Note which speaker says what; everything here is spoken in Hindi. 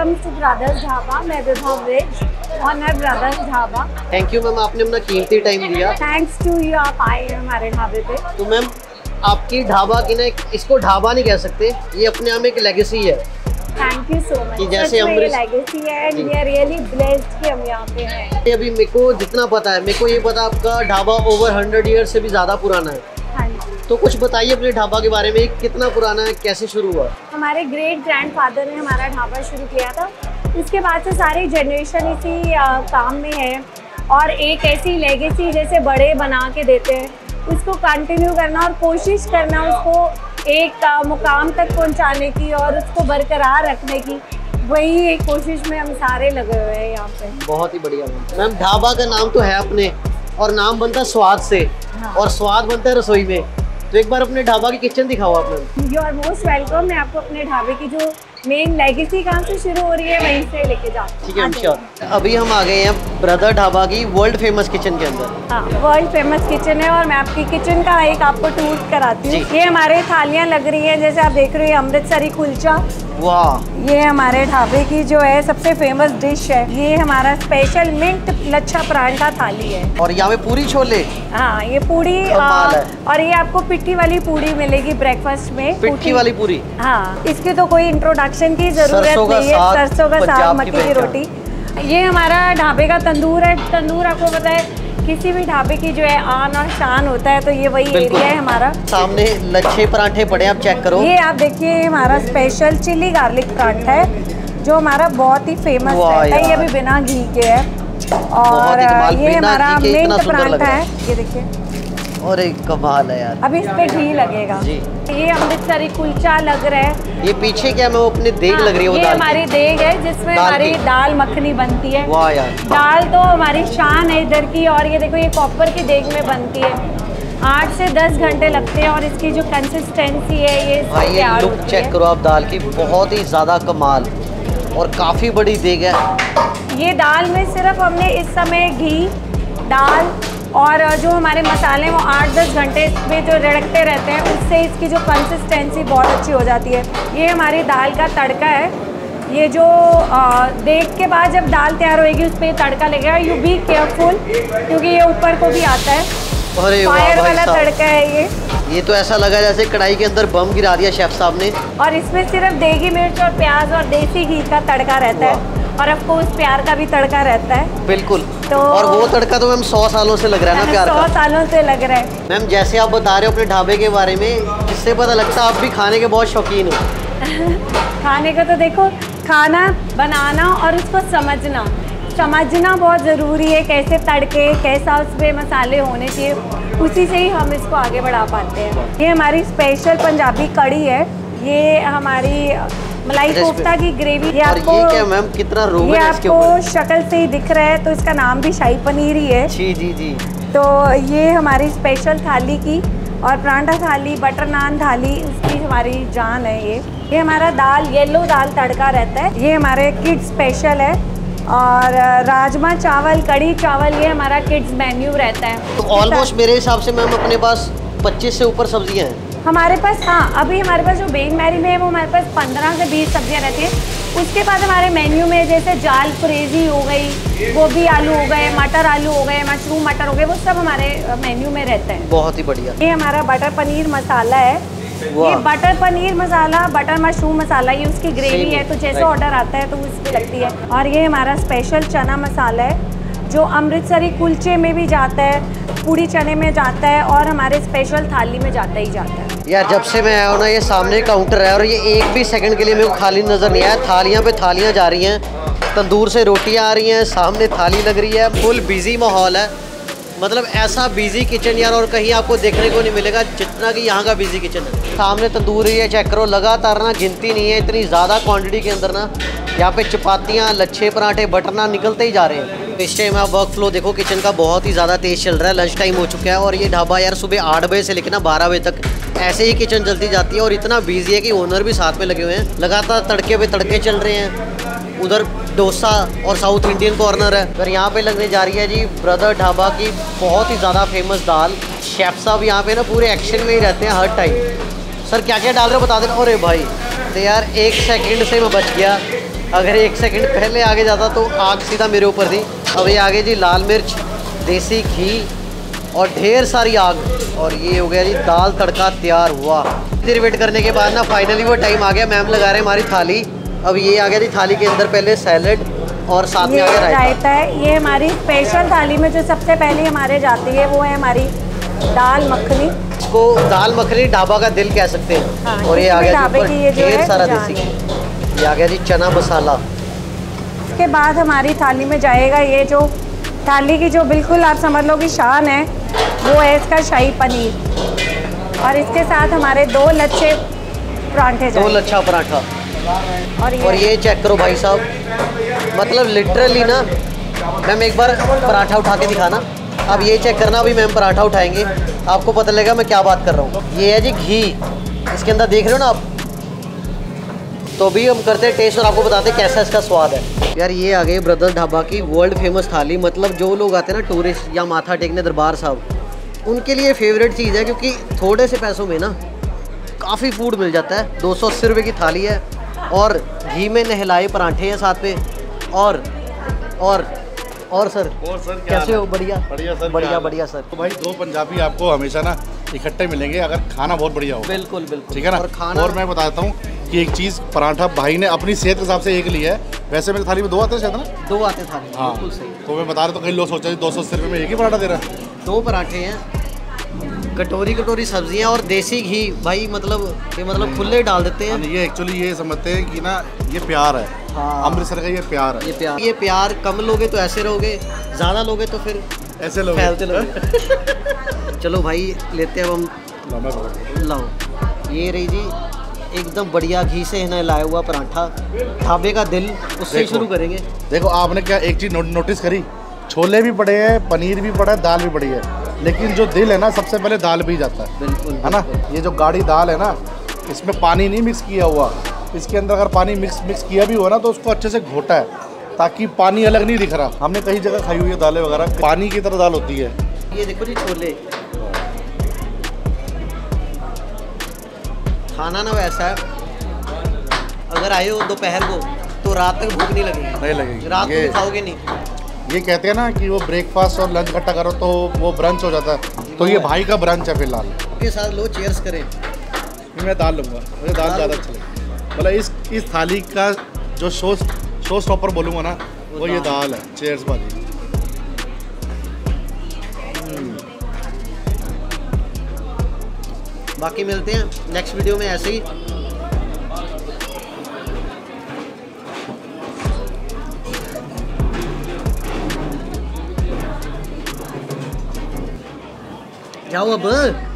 Speaker 1: Welcome to brothers dhaba. मैं विभा वेज owner brothers dhaba.
Speaker 2: Thank you ma'am, आपने अपना कीमती टाइम दिया।
Speaker 1: थैंक्स टू यू, आप आए हैं हमारे ढाबे पे।
Speaker 2: तो मैम आपकी ढाबा की ना, इसको ढाबा नहीं कह सकते, ये अपने आप में एक लेगेसी है।
Speaker 1: Thank you so much.
Speaker 2: जैसे हम
Speaker 1: लेगेसी है and we are really blessed कि हम यहाँ पे हैं।
Speaker 2: अभी मेरे को जितना पता है, मेरे को ये पता आपका ढाबा ओवर 100 ईयर से भी ज़्यादा पुराना है।
Speaker 1: हाँ जी।
Speaker 2: तो कुछ बताइए अपने ढाबा के बारे में, कितना पुराना है, कैसे शुरू हुआ?
Speaker 1: हमारे ग्रेट ग्रैंडफादर ने हमारा ढाबा शुरू किया था, उसके बाद से सारी जनरेशन इसी काम में है। और एक ऐसी लेगेसी जैसे बड़े बना के देते हैं, उसको कंटिन्यू करना और कोशिश करना उसको एक मुकाम तक पहुंचाने की और उसको बरकरार रखने की, वही एक कोशिश में हम सारे लगे हुए हैं यहाँ पे।
Speaker 2: बहुत ही बढ़िया मैम। ढाबा का नाम तो है अपने, और नाम बनता है स्वाद से।
Speaker 1: हाँ।
Speaker 2: और स्वाद बनता है रसोई में। तो एक बार अपने ढाबा की किचन दिखाओ आप ma'am.
Speaker 1: You are most welcome. मैं आपको अपने ढाबे की जो मेन लेगेसी कहाँ से शुरू हो रही है वहीं से लेके जाती हूँ।
Speaker 2: ठीक है श्योर। अभी हम आ गए हैं ब्रदर ढाबा की वर्ल्ड फेमस किचन के अंदर।
Speaker 1: हाँ, वर्ल्ड फेमस किचन है और मैं आपकी किचन का एक आपको टूर कराती हूँ। ये हमारे थालियाँ लग रही हैं, जैसे आप देख रहे हो अमृतसरी कुलचा।
Speaker 2: वाह।
Speaker 1: ये हमारे ढाबे की जो है सबसे फेमस डिश है। ये हमारा स्पेशल मिंट लच्छा परांठा थाली है।
Speaker 2: और यहाँ पे पूरी छोले।
Speaker 1: हाँ, ये पूरी और ये आपको पिट्ठी वाली पूरी मिलेगी ब्रेकफास्ट में।
Speaker 2: पिट्ठी वाली पूरी।
Speaker 1: हाँ, इसकी तो कोई इंट्रोडक्शन की जरूरत नहीं है। सरसों का साग, मक्की की रोटी। ये हमारा ढाबे का तंदूर है। तंदूर आपको पता है किसी भी ढाबे की जो है आन और शान होता है, तो ये वही एरिया है हमारा।
Speaker 2: सामने लच्छे पराठे पड़े, आप चेक करो।
Speaker 1: ये आप देखिए, हमारा स्पेशल चिली गार्लिक पराठा है जो हमारा बहुत ही फेमस रहता है। ये भी बिना घी के है। और ये हमारा मिंट पराठा है, ये देखिए।
Speaker 2: और एक कमाल है यार।
Speaker 1: अभी इस पे घी लगेगा जी। ये अमृतसरी कुलचा लग रहा है।
Speaker 2: ये पीछे क्या मैं वो अपनी देग लग रही है, वो
Speaker 1: ये हमारी देग है जिसमें हमारी दाल मखनी बनती है।
Speaker 2: वाह यार। दाल
Speaker 1: तो हमारी शान है इधर की। और ये देखो, ये कॉपर की देग में बनती है। 8 से 10 घंटे लगते हैं और इसकी जो कंसिस्टेंसी है ये
Speaker 2: लुक चेक करो आप दाल की, बहुत ही ज्यादा कमाल और काफी बड़ी देग है।
Speaker 1: ये दाल में सिर्फ हमने इस समय घी, दाल और जो हमारे मसाले वो 8-10 घंटे इसमें जो रड़कते रहते हैं, उससे इसकी जो कंसिस्टेंसी बहुत अच्छी हो जाती है। ये हमारी दाल का तड़का है। ये जो देख के बाद जब दाल तैयार होएगी उस पर तड़का लगेगा। यू बी केयरफुल क्योंकि ये ऊपर को भी आता है। फायर वाला तड़का है ये
Speaker 2: तो ऐसा लगा जैसे कढ़ाई के अंदर बम गिरा दिया शेफ साहब ने।
Speaker 1: और इसमें सिर्फ देगी मिर्च और प्याज और देसी घी का तड़का रहता है और ऑफ कोर्स प्यार का भी तड़का रहता है।
Speaker 2: बिल्कुल। तो और वो तड़का तो मैम 100 सालों से लग रहा है ना प्यार का।
Speaker 1: 100 सालों से लग रहा है।
Speaker 2: मैम जैसे आप बता रहे हो अपने ढाबे के बारे में, इससे पता लगता है आप भी खाने के बहुत शौकीन हो।
Speaker 1: खाने का तो देखो, खाना बनाना और उसको समझना बहुत ज़रूरी है। कैसे तड़के, कैसा उस पर मसाले होने चाहिए, उसी से ही हम इसको आगे बढ़ा पाते हैं। ये हमारी स्पेशल पंजाबी कड़ी है। ये हमारी मलाई कोफ्ता की ग्रेवी। ये आपको
Speaker 2: ये क्या मैम, कितना रोगन
Speaker 1: ये
Speaker 2: है इसके
Speaker 1: आपको
Speaker 2: ऊपर?
Speaker 1: शक्ल से ही दिख रहा है, तो इसका नाम भी शाही पनीर ही है।
Speaker 2: जी जी जी।
Speaker 1: तो ये हमारी स्पेशल थाली की और परांठा थाली, बटर नान थाली, उसकी हमारी जान है। ये हमारा दाल, येलो दाल तड़का रहता है। ये हमारे किड्स स्पेशल है। और राजमा चावल, कड़ी चावल, ये हमारा किड्स मेन्यू रहता है।
Speaker 2: तो ऑलमोस्ट मेरे हिसाब से मैम अपने पास 25 से ऊपर सब्जियां हैं
Speaker 1: हमारे पास। हाँ, अभी हमारे पास जो बेन मैरी में है वो हमारे पास 15 से 20 सब्जियां रहती हैं। उसके बाद हमारे मेन्यू में जैसे जाल फ्रेजी हो गई, गोभी आलू हो गए, मटर आलू हो गए, मशरूम मटर हो गए, वो सब हमारे मेन्यू में रहता है।
Speaker 2: बहुत ही बढ़िया।
Speaker 1: ये हमारा बटर पनीर मसाला है। ये butter paneer masala, butter mushroom masala, ये उसकी ग्रेवी है। तो जैसे ऑर्डर आता है तो उस पर लगती है। और ये हमारा स्पेशल चना मसाला है जो अमृतसरी कुलचे में भी जाता है, पूड़ी चने में जाता है और हमारे स्पेशल थाली में जाता ही जाता है।
Speaker 2: यार जब से मैं आया हूँ ना, ये सामने काउंटर है और ये एक भी सेकंड के लिए मेरे को खाली नज़र नहीं आया। थालियाँ पे थालियाँ जा रही हैं, तंदूर से रोटियाँ आ रही हैं, सामने थाली लग रही है, फुल बिजी माहौल है। मतलब ऐसा बिजी किचन यार और कहीं आपको देखने को नहीं मिलेगा जितना कि यहाँ का बिजी किचन है। सामने तंदूर ही है, चेक करो, लगातार ना गिनती नहीं है, इतनी ज़्यादा क्वांटिटी के अंदर ना यहाँ पे चपातियाँ, लच्छे पराठे, बटर नान निकलते ही जा रहे हैं। इस टाइम आप वर्क फ्लो देखो किचन का बहुत ही ज़्यादा तेज़ चल रहा है। लंच टाइम हो चुका है और ये ढाबा यार सुबह 8 बजे से लेकर ना 12 बजे तक ऐसे ही किचन चलती जाती है और इतना बिजी है कि ओनर भी साथ में लगे हुए हैं। लगातार तड़के पे तड़के चल रहे हैं। उधर डोसा और साउथ इंडियन कॉर्नर है। फिर यहाँ पे लगने जा रही है जी ब्रदर ढाबा की बहुत ही ज़्यादा फेमस दाल। शेफ साहब यहाँ पे ना पूरे एक्शन में ही रहते हैं हर टाइम। सर क्या क्या डाल रहे हो बता देना। अरे भाई तो यार 1 सेकंड से मैं बच गया। अगर 1 सेकंड पहले आगे जाता तो आग सीधा मेरे ऊपर थी। अब ये आगे जी लाल मिर्च, देसी घी और ढेर सारी आग, और ये हो गया जी दाल तड़का तैयार हुआ। देर वेट करने के बाद ना फाइनली वो टाइम आ गया। मैम लगा रहे हैं हमारी थाली। अब ये आ गया जी थाली के अंदर पहले सैलेड और साथ में आ गया
Speaker 1: रायता है। ये हमारी स्पेशल थाली में जो सबसे पहले हमारे जाती है वो है हमारी दाल मखनी।
Speaker 2: इसको दाल मखनी ढाबा का दिल कह सकते हैं।
Speaker 1: हाँ,
Speaker 2: और ये आ गया जी ढेर सारा देसी
Speaker 1: है।
Speaker 2: ये आ गया जी चना मसाला।
Speaker 1: इसके बाद हमारी थाली में जाएगा ये जो थाली की जो बिल्कुल आप समझ लो कि शान है, वो है इसका शाही पनीर। और इसके साथ हमारे 2 लच्छे परांठे,
Speaker 2: 2 लच्छा पराठा। और ये चेक करो भाई साहब, मतलब लिटरली ना मैम एक बार पराठा उठा के दिखाना। अब ये चेक करना, अभी मैम पराठा उठाएंगे, आपको पता लगेगा मैं क्या बात कर रहा हूँ। ये है जी घी, इसके अंदर देख रहे हो ना आप। तो अभी हम करते हैं टेस्ट और आपको बताते हैं कैसा इसका स्वाद है। यार ये आ गए ब्रदर्स ढाबा की वर्ल्ड फेमस थाली। मतलब जो लोग आते हैं ना टूरिस्ट या माथा टेकने दरबार साहब, उनके लिए फेवरेट चीज़ है, क्योंकि थोड़े से पैसों में ना काफ़ी फूड मिल जाता है। 280 रुपये की थाली है और घी में नहलाए पराठे हैं साथ में। और सर कैसे हो? बढ़िया
Speaker 3: सर,
Speaker 2: बढ़िया सर।
Speaker 3: तो भाई 2 पंजाबी आपको हमेशा ना इकट्ठे मिलेंगे अगर खाना बहुत बढ़िया हो।
Speaker 2: बिल्कुल
Speaker 3: ठीक है ना।
Speaker 2: और खाना,
Speaker 3: और मैं बताता हूँ कि एक चीज़, पराठा भाई ने अपनी सेहत के हिसाब से 1 लिया है। वैसे मेरी थाली में 2 आते हैं शायद ना।
Speaker 2: 2 आते थाली।
Speaker 3: हाँ,
Speaker 2: बिल्कुल सही।
Speaker 3: तो मैं बता रहा, तो कई लोग सोचा 280 रुपये में एक ही पराठा दे रहा है।
Speaker 2: 2 पराठे हैं, कटोरी सब्जियां और देसी घी। भाई मतलब खुले डाल देते हैं।
Speaker 3: ये एक्चुअली ये समझते हैं कि ना ये प्यार है।
Speaker 2: हाँ,
Speaker 3: अमृतसर का ये प्यार है।
Speaker 2: ये प्यार कम लोगे तो ऐसे रहोगे, ज़्यादा लोगे तो फिर
Speaker 3: ऐसे लोग
Speaker 2: फैलते लोगे। चलो भाई लेते हैं हम। लाओ ये रही जी एकदम बढ़िया घी से नहलाया हुआ पराठा, ढाबे का दिल, उससे शुरू करेंगे।
Speaker 3: देखो आपने क्या एक चीज़ नोटिस करी, छोले भी पड़े हैं, पनीर भी पड़ा है, दाल भी पड़ी है, लेकिन जो दिल है ना सबसे पहले दाल भी जाता है।
Speaker 2: बिल्कुल
Speaker 3: है ना। ये जो गाढ़ी दाल है ना, इसमें पानी नहीं मिक्स किया हुआ। इसके अंदर अगर पानी मिक्स किया भी हो ना तो उसको अच्छे से घोटा है, ताकि पानी अलग नहीं दिख रहा। हमने कई जगह खाई हुई है दालें वगैरह, पानी की तरह दाल होती है।
Speaker 2: ये देखो जी छोले, खाना ना वैसा है, अगर आए हो दोपहर को तो रात तक भूख नहीं लगेगी। रात को खाओगे नहीं।
Speaker 3: ये कहते हैं ना कि वो ब्रेकफास्ट और लंच इकट्ठा करो तो वो ब्रंच हो जाता है। तो ये भाई का ब्रंच है फिलहाल।
Speaker 2: के साथ लो चीयर्स करें।
Speaker 3: मैं दाल लूँगा, मुझे दाल ज़्यादा अच्छा लगेगा। मतलब इस थाली का जो शो स्टॉपर बोलूँगा ना, वो ये दाल है। चीयर्स भाई।
Speaker 2: बाकी मिलते हैं नेक्स्ट वीडियो में ऐसे ही। जाओ अब।